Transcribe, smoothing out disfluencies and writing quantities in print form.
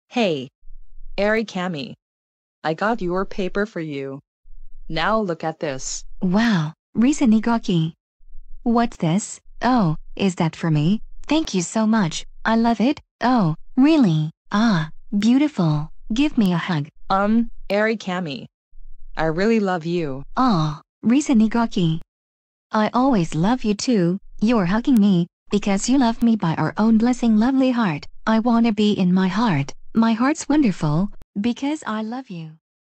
Hey, Ari Kamei, I got your paper for you. Now look at this. Wow, Risa Niigaki. What's this? Oh, is that for me? Thank you so much. I love it. Oh, really? Ah, beautiful. Give me a hug. Ari Kamei, I really love you. Ah, Risa Niigaki. I always love you too. You're hugging me because you love me by our own blessing lovely heart. I wanna be in my heart. My heart's wonderful because I love you.